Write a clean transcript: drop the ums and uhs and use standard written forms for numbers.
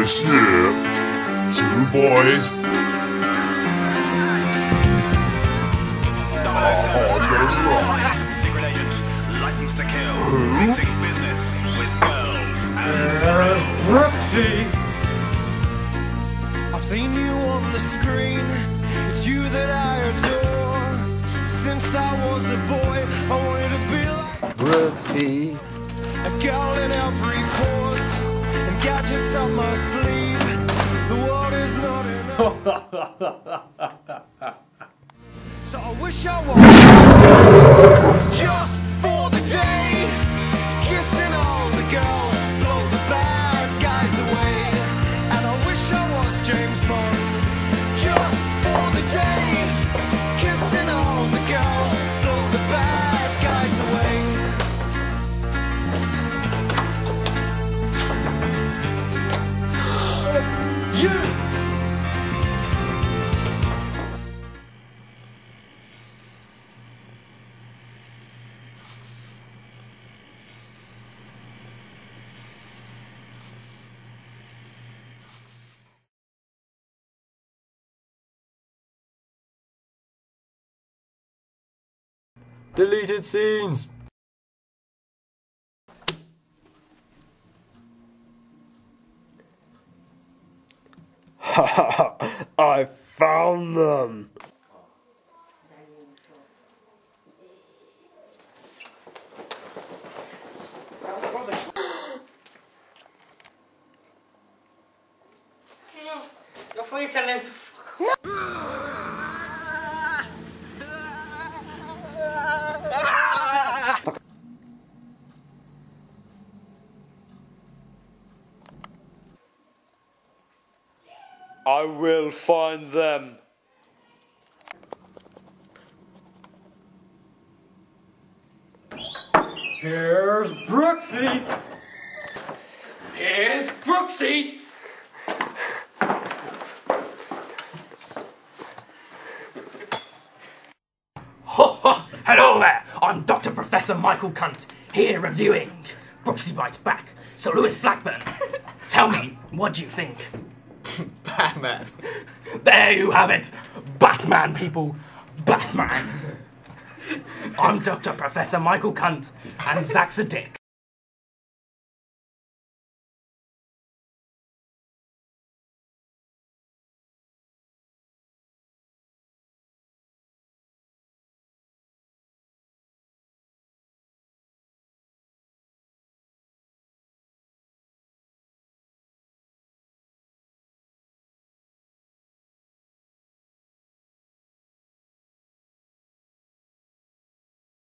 this year, 2 boys. Secret agent, licensed to kill, mixing business with girls and Brooksey! I've seen you on the screen. It's you that I adore. Since I was a boy, I wanted to be like Brooksey. a girl in every port and gadgets up my sleeve. The world is not enough. So I wish I was just for the day, kissing all the girls, blow the bad guys away. And I wish I was James Bond, just for the day, kissing all the girls, blow the bad guys away. You! Deleted scenes. Ha I found them. You're free telling him to fuck off. I will find them. Here's Brooksey. Here's Brooksey! Hello there! I'm Dr. Professor Michael Cunt, here reviewing Brooksey Bites Back. So Lewis Blackburn, tell me, what do you think? Batman. There you have it! Batman, people! Batman! I'm Dr. Professor Michael Cunt, and Zach's a dick.